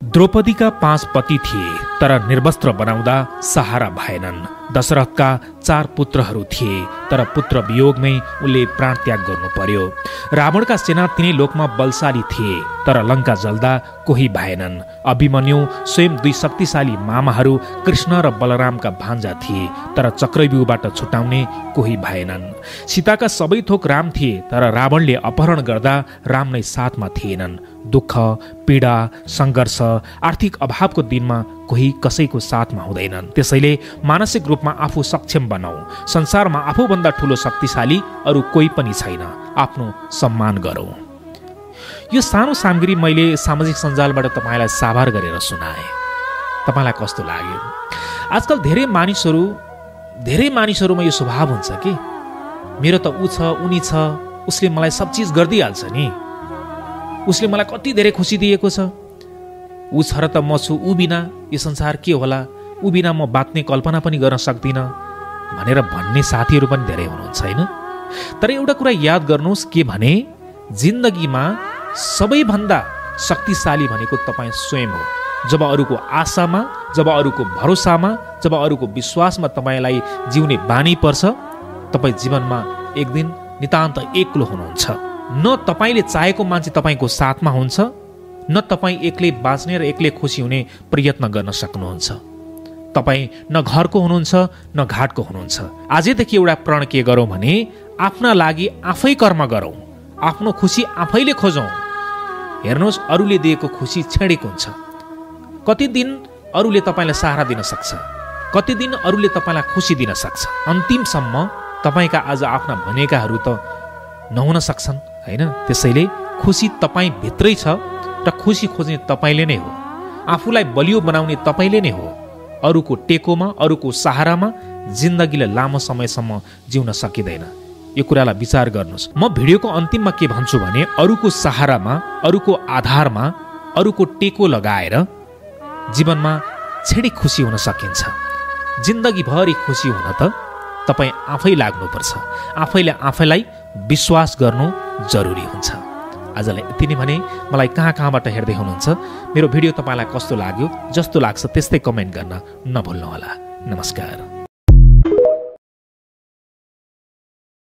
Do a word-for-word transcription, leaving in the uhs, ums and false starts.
द्रौपदीका पाँच पति थिए तर निर्वस्त्र बनाउँदा सहारा भएनन्। दशरथका चार पुत्रहरू थिए तर पुत्र वियोगमै उनले प्राणत्याग गर्नु पर्यो। रावणका सेना तिनै लोकमा बलशाली थिए तर लङ्का जल्दा कोही भएनन्। अभिमन्यु स्वयं दुई शक्तिशाली मामाहरू कृष्ण र बलरामका भान्जा थिए तर चक्रव्यूहबाट छुटाउने कोही भएनन्। सीताका सबै थोक राम थिए तर रावणले अपहरण गर्दा राम नै साथमा थिएनन्। दुःख, पीडा, सङ्घर्ष, आर्थिक अभावको दिनमा कोही कसैको साथमा हुँदैनन्। त्यसैले मानसिक रूपमा आफू सक्षम बनाऊ। संसारमा आफूभन्दा ठुलो शक्तिशाली अरू कोही पनि छैन। आफ्नो सम्मान गरौँ। यो सानो सामग्री मैले सामाजिक सञ्जालबाट तपाईँलाई साभार गरेर सुनाएँ। तपाईँलाई कस्तो लाग्यो? आजकल धेरै मानिसहरू धेरै मानिसहरूमा यो स्वभाव हुन्छ कि मेरो त ऊ छ, उनी छ, उसले मलाई सब चिज गरिदिइहाल्छ नि, उसले मलाई कति धेरै खुसी दिएको छ, ऊ छ र त म छु, ऊ बिना यो संसार के होला, ऊ बिना म बाँच्ने कल्पना पनि गर्न सक्दिनँ भनेर भन्ने साथीहरू पनि धेरै हुनुहुन्छ हैन? तर एउटा कुरा याद गर्नुहोस् के भने जिन्दगीमा सबैभन्दा शक्तिशाली भनेको तपाईँ स्वयं हो। जब अरूको आशामा, जब अरूको भरोसामा, जब अरूको विश्वासमा तपाईँलाई जिउने बानी पर्छ, तपाईँ जीवनमा एक दिन नितान्त एक्लो हुनुहुन्छ। न तपाईँले चाहेको मान्छे तपाईँको साथमा हुन्छ, न तपाईँ एक्लै बाँच्ने र एक्लै खुसी हुने प्रयत्न गर्न सक्नुहुन्छ। तपाईँ न घरको हुनुहुन्छ न घाटको हुनुहुन्छ। आजैदेखि एउटा प्रण के गरौँ भने आफ्ना लागि आफै कर्म गरौँ, आफ्नो खुसी आफैले खोजौँ। हेर्नुहोस्, अरूले दिएको खुसी छेडेको हुन्छ। कति दिन अरूले तपाईँलाई सहारा दिन सक्छ, कति दिन अरूले तपाईँलाई खुसी दिन सक्छ। अन्तिमसम्म तपाईँका आज आफ्ना भनेकाहरू त नहुन सक्छन् हैन? त्यसैले खुसी तपाईँ भित्रै छ र खुसी खोज्ने तपाईँले नै हो। आफूलाई बलियो बनाउने तपाईँले नै हो। अरूको टेकोमा, अरूको सहारामा जिन्दगीलाई लामो समयसम्म जिउन सकिँदैन। यो कुरालाई विचार गर्नुहोस्। म भिडियोको अन्तिममा के भन्छु भने अरूको सहारामा, अरूको आधारमा, अरूको टेको लगाएर जीवनमा छेडी खुसी हुन सकिन्छ। जिन्दगीभरि खुसी हुन त तपाईँ आफै लाग्नुपर्छ। आफैले आफैलाई विश्वास गर्नु जरुरी हुन्छ। आजलाई यति नै भने मलाई कहाँ कहाँबाट हेर्दै हुनुहुन्छ, मेरो भिडियो तपाईँलाई कस्तो लाग्यो, जस्तो लाग्छ त्यस्तै कमेन्ट गर्न नभुल्नुहोला। नमस्कार।